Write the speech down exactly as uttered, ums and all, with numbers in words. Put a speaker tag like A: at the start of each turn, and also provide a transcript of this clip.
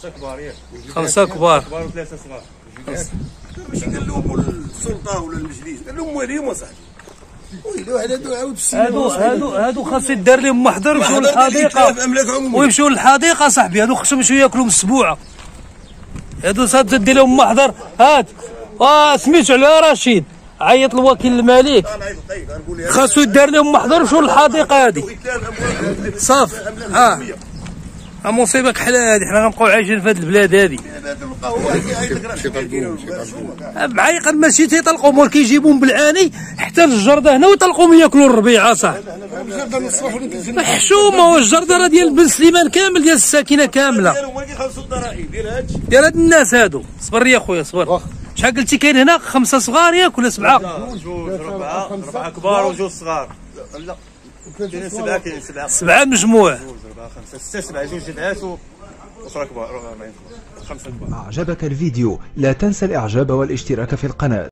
A: كبار ياك.
B: خمسة كبار.
A: كبار وثلاثة صغار.
C: ماشي كنلوموا السلطه ولا المجلس، كنلوموا عليهم اصاحبي. ويلو هادو عاود
B: هادو هادو هادو خاص يدار لهم محضر يمشيو للحديقه ويمشيو للحديقه صاحبي. هادو خصهم يمشيو ياكلوا من السبوعه. هادو صاد تدي لهم محضر. هات اه سميتو على رشيد عيط لوكيل الملك خاصو يدار لهم محضر يمشيو للحديقه هادي صافي. اه ها مصيبه كحل هادي. حنا غنبقاو عايشين في هاد البلاد هادي. معايقا ماشي تيطلقوهم ولكن كيجيبوهم بالعاني حتى للجرده هنا ويطلقوهم ياكلوا الربيعه صاحبي. حشومه والجرده راه ديال بن سليمان كامل ديال الساكنه كامله ديال هاد الناس هادو. صبر يا خويا صبر. شحال قلتي كاين هنا؟ خمسه صغار ياك ولا سبعه؟
A: جوج ربعه ربعه كبار وجوج صغار. لا كاين سبعه كاين سبعه
B: سبعه مجموع.
A: جوج ربعه خمسه سته سبعه جوج جدعات واخرى كبار خمسه كبار.
D: أعجبك الفيديو لا تنسى الإعجاب والاشتراك في القناة.